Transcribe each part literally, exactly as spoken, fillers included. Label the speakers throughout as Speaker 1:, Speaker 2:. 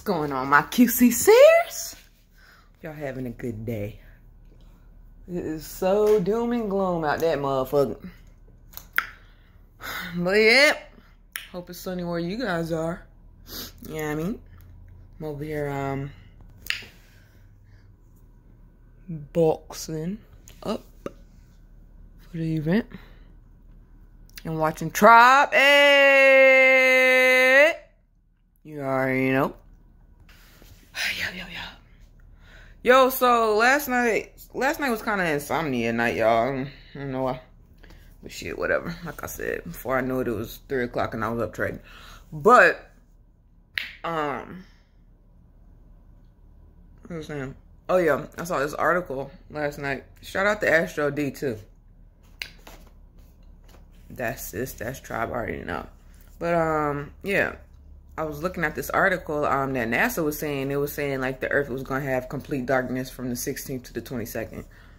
Speaker 1: going on, my Q C Sears? Y'all having a good day. It is so doom and gloom out that motherfucker. But yeah, hope it's sunny where you guys are. Yeah, you know what I mean, I'm over here um boxing up for the event and watching Tribe. Hey, you already know. Yo, yo, yo. Yo, so last night, last night was kind of insomnia night, y'all. I don't know why. But shit, whatever. Like I said, before I knew it, it was three o'clock and I was up trading. But, um, what was I saying? Oh, yeah, I saw this article last night. Shout out to Astro D, too. That's this, that's Tribe, I already know. But, um, yeah. I was looking at this article um, that NASA was saying. It was saying, like, the Earth was going to have complete darkness from the sixteenth to the twenty-second.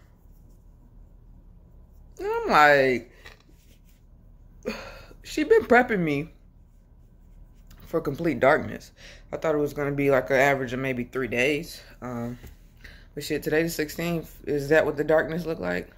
Speaker 1: And I'm like, she been prepping me for complete darkness. I thought it was going to be, like, an average of maybe three days. Um, but shit, today the sixteenth. Is that what the darkness look like?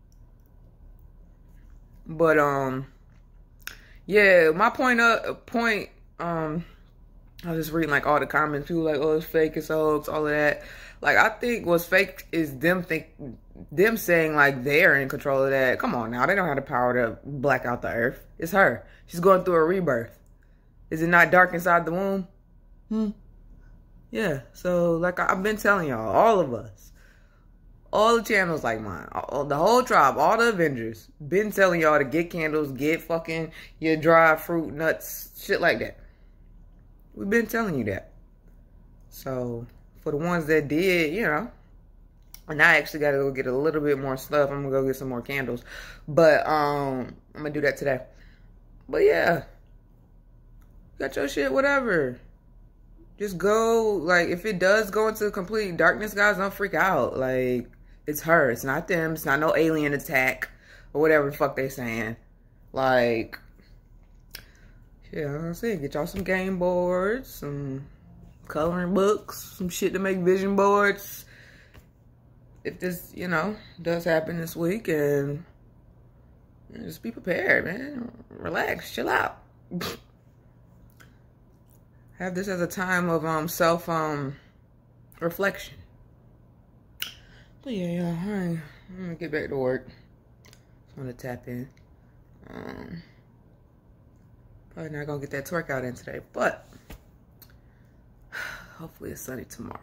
Speaker 1: But, um, yeah, my point, of, point, um... I was just reading, like, all the comments. People like, oh, it's fake, it's a hoax, all of that. Like, I think what's fake is them think, them saying, like, they're in control of that. Come on now. They don't have the power to black out the earth. It's her. She's going through a rebirth. Is it not dark inside the womb? Hmm. Yeah. So, like, I've been telling y'all, all of us, all the channels like mine, all, the whole tribe, all the Avengers, been telling y'all to get candles, get fucking your dried fruit, nuts, shit like that. We've been telling you that. So, for the ones that did, you know, and I actually got to go get a little bit more stuff. I'm going to go get some more candles. But, um, I'm going to do that today. But, yeah. Got your shit, whatever. Just go, like, if it does go into complete darkness, guys, don't freak out. Like, it's her. It's not them. It's not no alien attack or whatever the fuck they saying. Like, yeah, I'm saying, get y'all some game boards, some coloring books, some shit to make vision boards. If this, you know, does happen this week, and, and just be prepared, man. Relax, chill out. Have this as a time of um self um reflection. But yeah, yeah, all right. I'm gonna get back to work. Just wanna tap in. Um. Probably not gonna get that twerk out in today, but hopefully it's sunny tomorrow.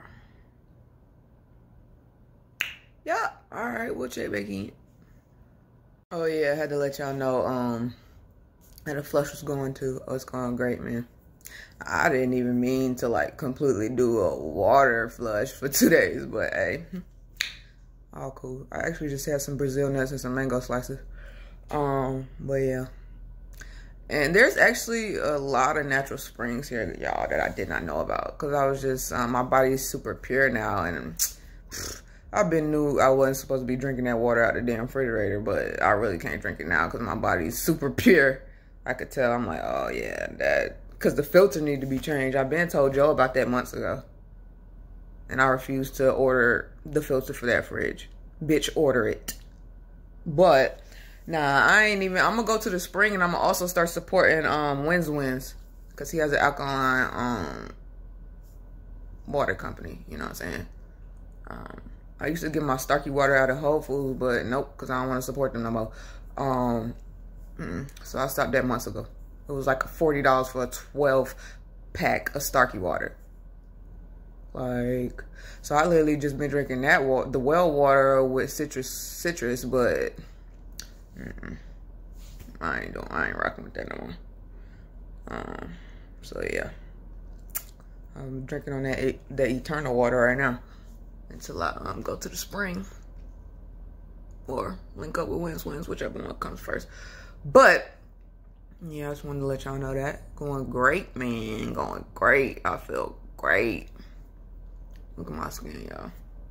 Speaker 1: Yeah, all right, we'll check back in. Oh yeah, I had to let y'all know um that the flush was going too. Oh, it's going great, man. I didn't even mean to like completely do a water flush for two days, but hey, all cool. I actually just had some Brazil nuts and some mango slices. Um, but yeah. And there's actually a lot of natural springs here, y'all, that I did not know about. Because I was just, um, my body's super pure now. And pff, I've been knew I wasn't supposed to be drinking that water out the damn refrigerator. But I really can't drink it now because my body's super pure. I could tell. I'm like, oh, yeah, that. Because the filter need to be changed. I've been told Joe about that months ago. And I refused to order the filter for that fridge. Bitch, order it. But nah, I ain't even, I'm gonna go to the spring and I'm gonna also start supporting um Wins Wins, because he has an alkaline um water company, you know what I'm saying? Um, I used to get my Starkey water out of Whole Foods, but nope, because I don't want to support them no more. Um, mm-mm. So I stopped that months ago. It was like forty dollars for a twelve pack of Starkey water. Like, so I literally just been drinking that water, the well water with citrus, citrus, but Mm-mm. I ain't doing. I ain't rocking with that no more. Um. So yeah, I'm drinking on that that eternal water right now until I um go to the spring or link up with Wins Wins, whichever one comes first. But yeah, I just wanted to let y'all know that going great, man. Going great. I feel great. Look at my skin, y'all.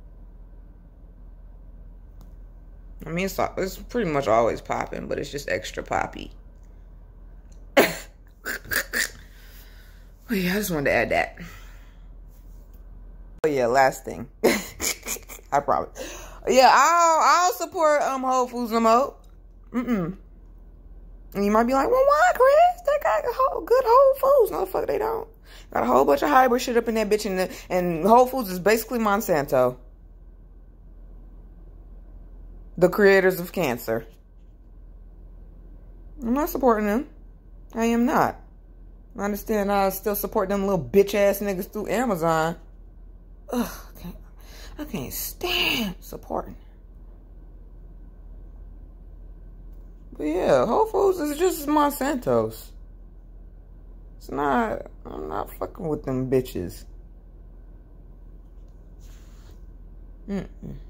Speaker 1: I mean, it's, it's pretty much always popping, but it's just extra poppy. But yeah, I just wanted to add that. Oh yeah, last thing. I promise. Yeah, I'll I'll support um Whole Foods no more. Mm-mm. And you might be like, well, why, Chris? They got whole, good Whole Foods. No, the fuck they don't. Got a whole bunch of hybrid shit up in that bitch, and, the, and Whole Foods is basically Monsanto. The creators of cancer. I'm not supporting them. I am not. I understand I still support them little bitch-ass niggas through Amazon. Ugh, I can't, I can't stand supporting. But yeah, Whole Foods is just Monsanto's. It's not, I'm not fucking with them bitches. Mm-mm.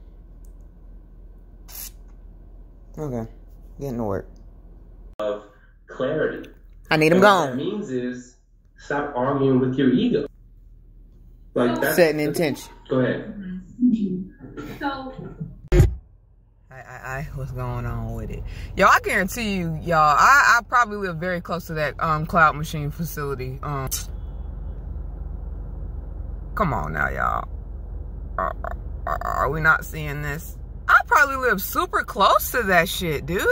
Speaker 1: Okay, getting to work.
Speaker 2: Of clarity.
Speaker 1: I need them
Speaker 2: and
Speaker 1: gone.
Speaker 2: What that means is stop arguing with your ego. Like that's
Speaker 1: setting intention.
Speaker 2: Go ahead.
Speaker 3: So.
Speaker 1: I, I, I, what's going on with it? Yo, I guarantee you, y'all, I, I probably live very close to that um Cloud Machine facility. Um, come on now, y'all. Are, are, are we not seeing this? I probably live super close to that shit, dude.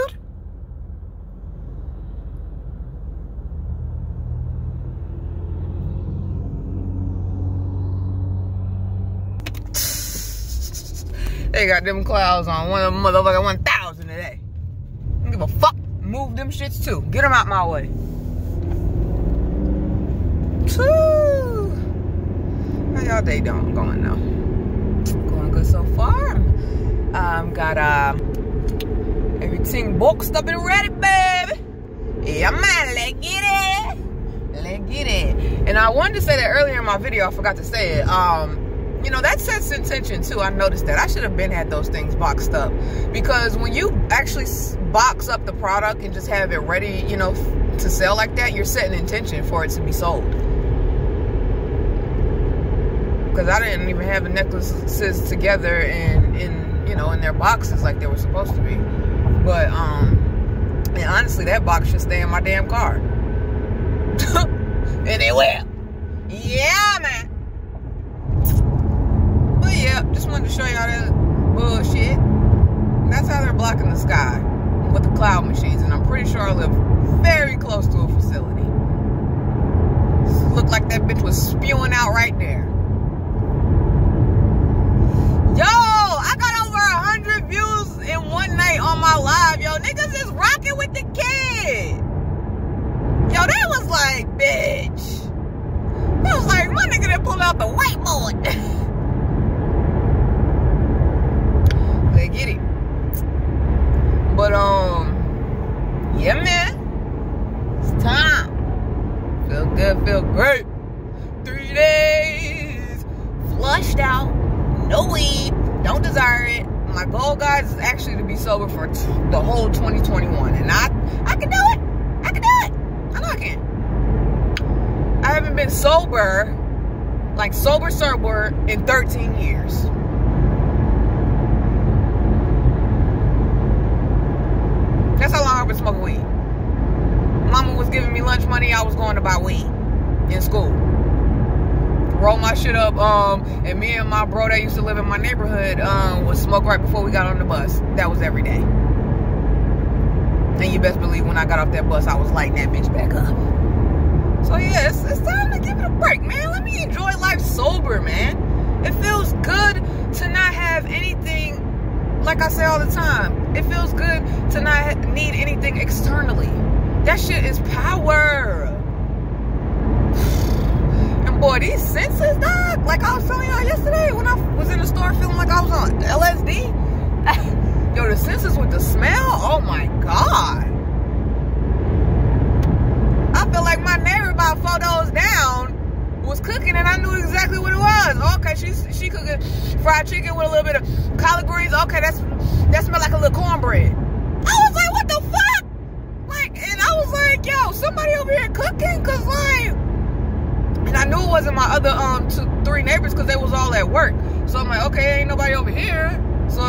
Speaker 1: They got them clouds on one of them motherfucking one thousand today. I don't give a fuck. Move them shits too. Get them out my way. Woo. How y'all day doing going now? Going good so far. Um, got uh, everything boxed up and ready, baby. Yeah, man, let's get it. Let's get it. And I wanted to say that earlier in my video. I forgot to say it. Um, You know, that sets intention too. I noticed that. I should have been had those things boxed up. Because when you actually box up the product and just have it ready, you know, to sell like that, you're setting intention for it to be sold. Because I didn't even have the necklaces together in, in, you know, in their boxes like they were supposed to be. But, um, and honestly, that box should stay in my damn car. And it will. Yeah, man. Yeah, just wanted to show y'all that bullshit. That's how they're blocking the sky with the cloud machines. And I'm pretty sure I live very close to a facility. Looked like that bitch was spewing out right there. Yo, I got over a hundred views in one night on my live. Yo, niggas is rocking with the kid. Yo, that was like, bitch. That was like, my nigga that pulled out the whiteboard. They get it. But um yeah, man, it's time. Feel good, feel great. Three days flushed out, no weed, don't desire it. My goal, guys, is actually to be sober for t the whole twenty twenty-one, and I I can do it. I can do it. I know I can. I haven't been sober, like sober sober, in thirteen years. That's how long I've been smoking weed. Mama was giving me lunch money. I was going to buy weed in school. Roll my shit up. Um, and me and my bro that used to live in my neighborhood um, would smoke right before we got on the bus. That was every day. And you best believe when I got off that bus, I was lighting that bitch back up. So yeah, it's, it's time to give it a break, man. Let me enjoy life sober, man. It feels good to not have anything. Like I say all the time, it feels good to not need anything externally. That shit is power. And boy, these senses, dog. Like I was telling y'all yesterday when I was in the store feeling like I was on L S D. Yo, the senses with the smell, oh my God. I feel like my neighbor about four doors down was cooking and I knew exactly what it was. Okay, she's she cooking fried chicken with a little bit of collard greens. Okay, that's that smelled like a little cornbread. I was like, what the fuck? Like, and I was like, yo, somebody over here cooking, cause like, and I knew it wasn't my other um two, three neighbors because they was all at work. So I'm like, okay, ain't nobody over here. So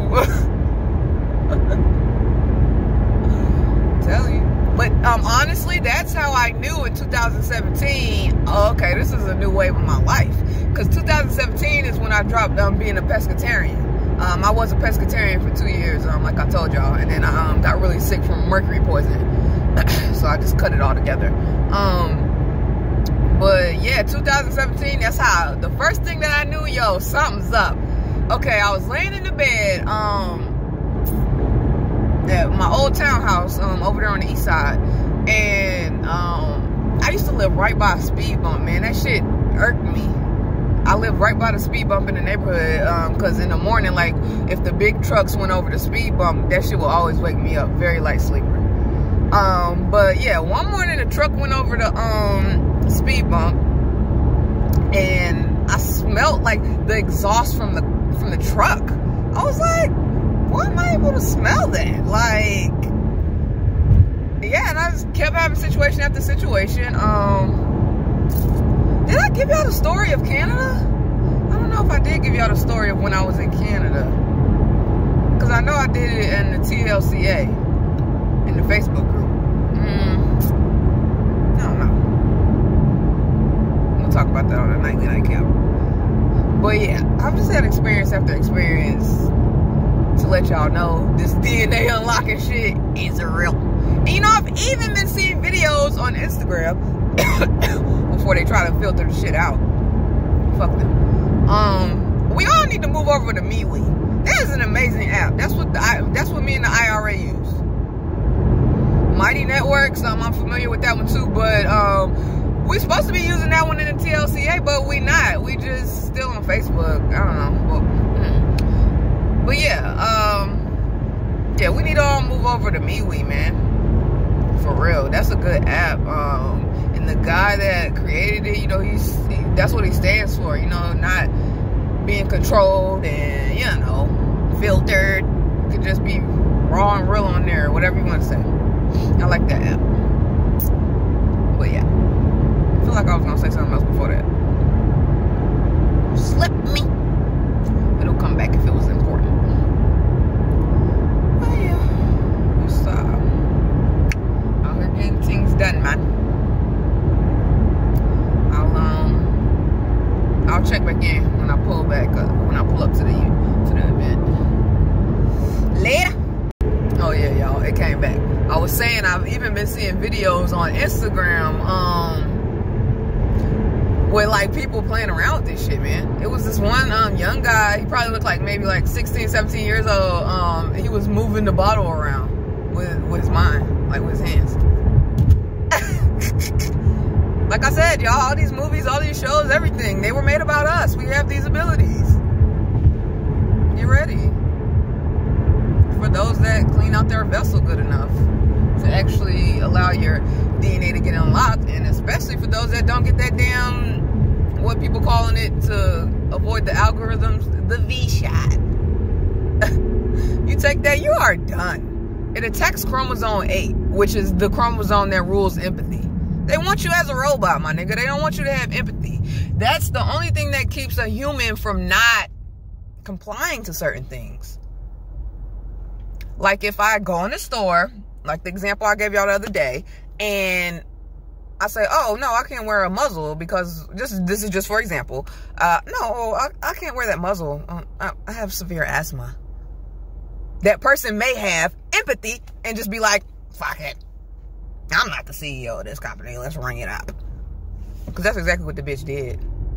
Speaker 1: tell you. But um, honestly, that's how I knew in two thousand seventeen, oh, okay, this is a new wave of my life. because two thousand seventeen is when I dropped um, being a pescatarian. Um, I was a pescatarian for two years, um, like I told y'all, and then I um, got really sick from mercury poisoning, so I just cut it all together. Um, but yeah, two thousand seventeen, that's how, the first thing that I knew, yo, something's up. Okay, I was laying in the bed, um, at my old townhouse, um, over there on the east side, and, um, I used to live right by a speed bump, man. That shit irked me. I live right by the speed bump in the neighborhood, um, cause in the morning, like, if the big trucks went over the speed bump, that shit will always wake me up. Very light sleeper. Um, but yeah, one morning the truck went over the, um, speed bump, and I smelled, like, the exhaust from the, from the truck. I was like, why am I able to smell that? Like, yeah, and I just kept having situation after situation. Um, Did I give y'all the story of Canada? I don't know if I did give y'all the story of when I was in Canada. Because I know I did it in the T L C A, in the Facebook group. Mm, I don't know. We'll talk about that on the Nightly Nightcap. But yeah, I've just had experience after experience to let y'all know this D N A unlocking shit is real. And you know, I've even been seeing videos on Instagram before they try to filter the shit out. Fuck them. Um, we all need to move over to MeWe. That is an amazing app. That's what the, that's what me and the I R A use. Mighty Networks, um, I'm familiar with that one too, but um, we're supposed to be using that one in the T L C A, but we not. We just still on Facebook. I don't know. Well, mm. But yeah, um, yeah, we need to all move over to MeWe, man. For real, that's a good app. Um, and the guy that created it, you know, he's he, that's what he stands for. You know, not being controlled and, you know, filtered. You can just be raw and real on there, whatever you want to say. I like that app. But yeah, I feel like I was gonna say something else before that. Slip me. It'll come back if it was important. But yeah, just uh, out here getting things done, man. I'll um, I'll check back in when I pull back up, when I pull up to the to the event. Later. Oh yeah, y'all, it came back. I was saying I've even been seeing videos on Instagram, um, with like people playing around with this shit, man. It was this one um young guy. He probably looked like maybe like sixteen, seventeen years old. Um, he was moving the bottle around with with his mind, like with his hands. Like I said, y'all, all these movies, all these shows, everything, they were made about us. We have these abilities. Get ready. For those that clean out their vessel good enough to actually allow your D N A to get unlocked, and especially for those that don't get that damn, what people calling it to avoid the algorithms, the V shot. You take that, you are done. It attacks chromosome eight, which is the chromosome that rules empathy. They want you as a robot, my nigga. They don't want you to have empathy. That's the only thing that keeps a human from not complying to certain things. Like if I go in the store, like the example I gave y'all the other day, and I say, oh, no, I can't wear a muzzle because this is, this is just for example. Uh, no, I, I can't wear that muzzle. Um, I, I have severe asthma. That person may have empathy and just be like, fuck it. I'm not the C E O of this company. Let's ring it up. Because that's exactly what the bitch did.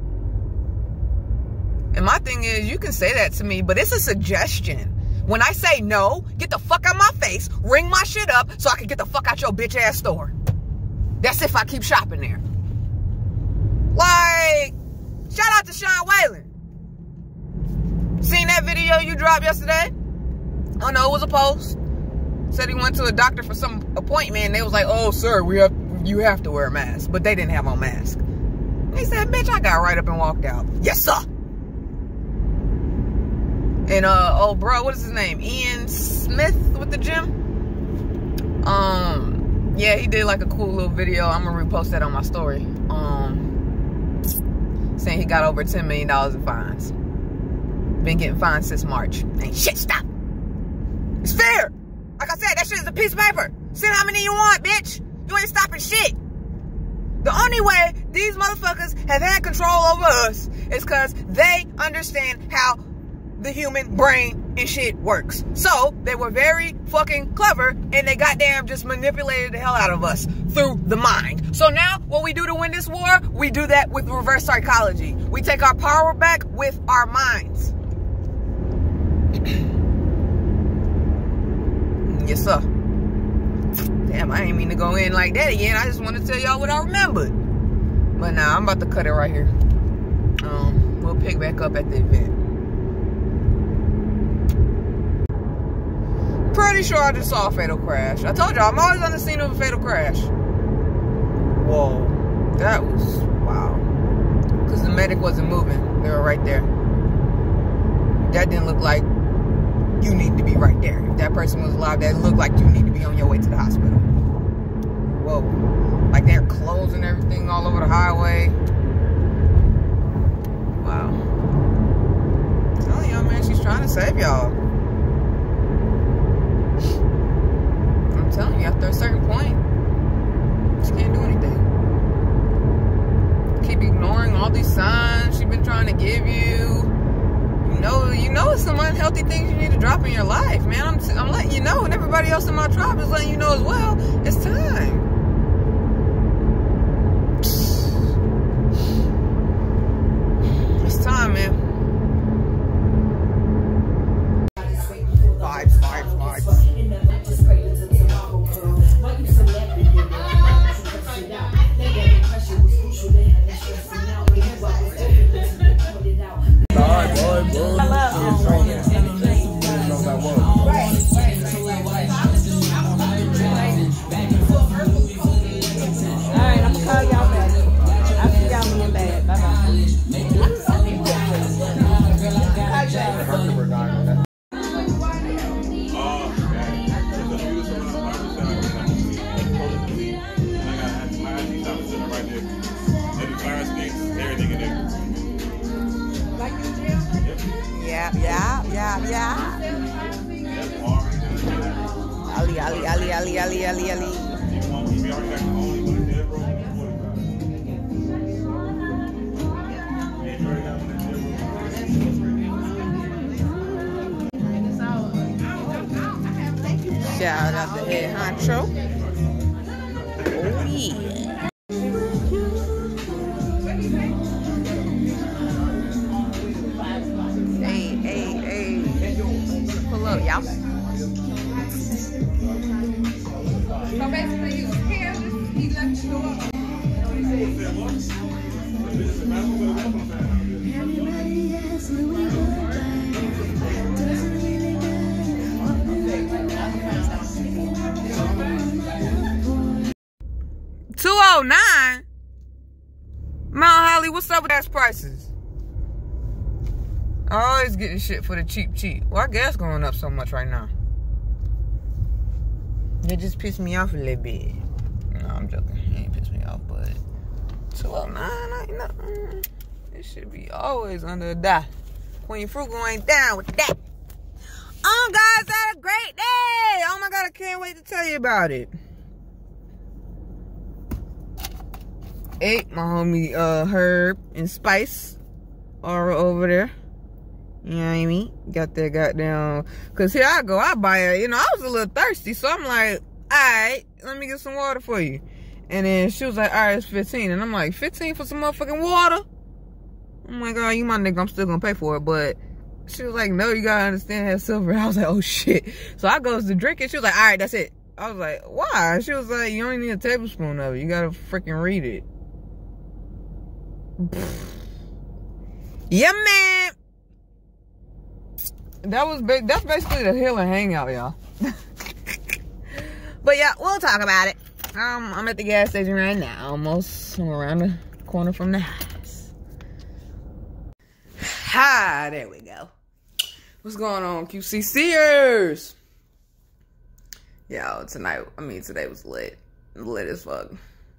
Speaker 1: And my thing is, you can say that to me, but it's a suggestion. When I say no, get the fuck out my face, ring my shit up so I can get the fuck out your bitch ass store. That's if I keep shopping there. Like, shout out to Sean Whalen. Seen that video you dropped yesterday? Oh no, it was a post. Said he went to a doctor for some appointment and they was like, oh sir, we have you have to wear a mask. But they didn't have on mask. He said, bitch, I got right up and walked out. Yes, sir. And uh oh bro, what is his name? Ian Smith with the gym. Um yeah, he did like a cool little video. I'm gonna repost that on my story. Um saying he got over ten million dollars in fines. Been getting fined since March. Ain't shit stop. It's fair. Like I said, that shit is a piece of paper. Send how many you want, bitch. You ain't stopping shit. The only way these motherfuckers have had control over us is because they understand how the human brain and shit works. So they were very fucking clever, and they goddamn just manipulated the hell out of us through the mind. So now what we do to win this war, we do that with reverse psychology. We take our power back with our minds. Yes, sir. Damn, I didn't mean to go in like that again. I just want to tell y'all what I remembered. But nah, I'm about to cut it right here. Um, we'll pick back up at the event. Pretty sure I just saw a fatal crash. I told y'all, I'm always on the scene of a fatal crash. Whoa. That was, wow. Because the medic wasn't moving. They were right there. That didn't look like you need to be right there. If that person was alive, that looked like you need to be on your way to the hospital. Whoa. Like they're closing everything all over the highway. Wow. I'm telling y'all, man, she's trying to save y'all. I'm telling you, after a certain point, she can't do anything. Keep ignoring all these signs she's been trying to give you. You know, you know it's some unhealthy things you need to drop in your life, man. I'm, I'm letting you know, and everybody else in my tribe is letting you know as well. It's time. It's time, man. Vibes, vibes, vibes. Yeah, yeah, yeah, yeah. Ali, Ali, Ali, Ali, Ali, Ali, Ali. Shout out to Head Honcho. Oh, yeah. Y'all. So basically, he was careless. He left you go up. two oh nine? Mount Holly, what's up with gas prices? I always get this shit for the cheap cheap. Why gas going up so much right now? It just pissed me off a little bit. No, I'm joking. It ain't pissed me off, but two oh nine, I know. It should be always under a die. Queen Frugal ain't down with that. Oh, guys, had a great day. Oh my God, I can't wait to tell you about it. Ate my homie uh, Herb and Spice are over there. You know what I mean? Got that goddamn... Because here I go, I buy it. You know, I was a little thirsty, so I'm like, all right, let me get some water for you. And then she was like, all right, it's fifteen. And I'm like, fifteen for some motherfucking water? I'm like, oh, you my nigga, I'm still gonna pay for it. But she was like, no, you gotta understand that silver. I was like, oh, shit. So I goes to drink it. She was like, all right, that's it. I was like, why? She was like, you only need a tablespoon of it. You gotta freaking read it. Yeah, man. That was big. That's basically the Hill and Hangout, y'all. But yeah, we'll talk about it. Um, I'm at the gas station right now. Almost I'm around the corner from the house. Hi, there we go. What's going on, Q C C'ers? Yo, tonight, I mean, today was lit. Lit as fuck.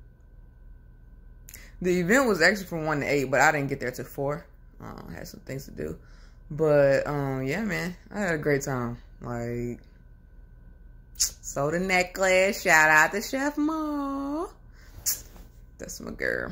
Speaker 1: The event was actually from one to eight, but I didn't get there till four. Uh, I had some things to do. But, um, yeah, man, I had a great time. Like, sold a necklace. Shout out to Chef Ma. That's my girl.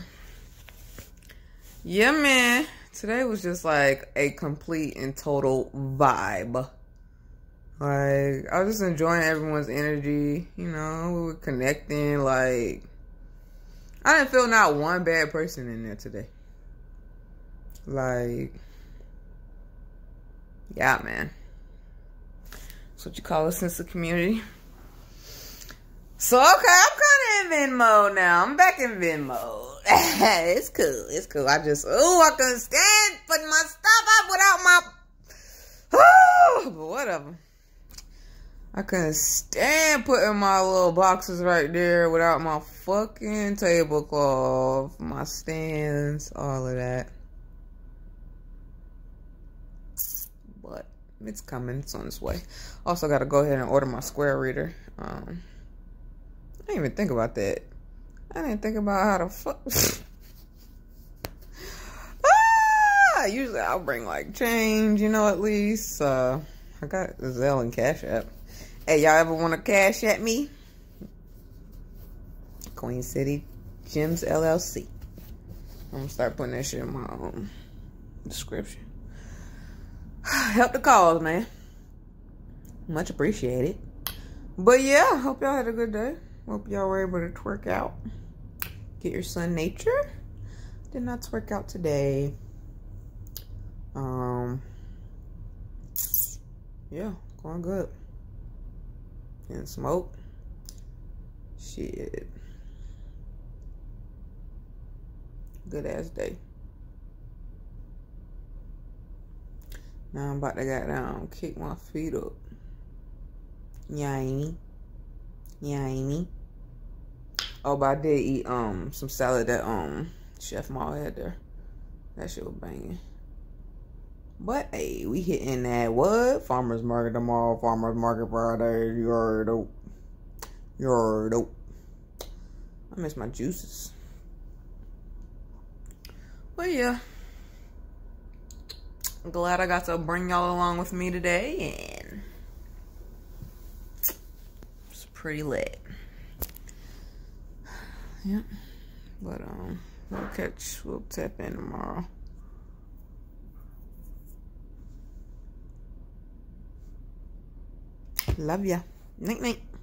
Speaker 1: Yeah, man. Today was just like a complete and total vibe. Like, I was just enjoying everyone's energy. You know, we were connecting. Like, I didn't feel not one bad person in there today. Like, yeah, man. That's what you call a sense of community. So, okay, I'm kind of in Vin mode now. I'm back in Vin mode. It's cool. It's cool. I just, oh, I couldn't stand putting my stuff up without my, oh, but whatever. I couldn't stand putting my little boxes right there without my fucking tablecloth, my stands, all of that. But it's coming. It's on its way. Also, got to go ahead and order my Square Reader. Um, I didn't even think about that. I didn't think about how to fuck. ah, usually I'll bring like change, you know, at least. Uh, I got Zelle and Cash App. Hey, y'all ever want to cash at me? Queen City Gems L L C. I'm gonna start putting that shit in my um, description. Help the cause, man. Much appreciated. But yeah, hope y'all had a good day. Hope y'all were able to twerk out. Get your son nature. Did not twerk out today. Um. Yeah, going good. And smoke. Shit. Good ass day. Now I'm about to get down, kick my feet up. Yummy. Yummy. Oh, but I did eat um some salad that um Chef Ma had there. That shit was banging. But hey, we hitting that what? Farmers Market tomorrow, Farmers Market Friday. You're dope. You're dope. I miss my juices. But yeah. I'm glad I got to bring y'all along with me today, and it's pretty lit. Yep. But um we'll catch we'll tap in tomorrow. Love ya. Night night.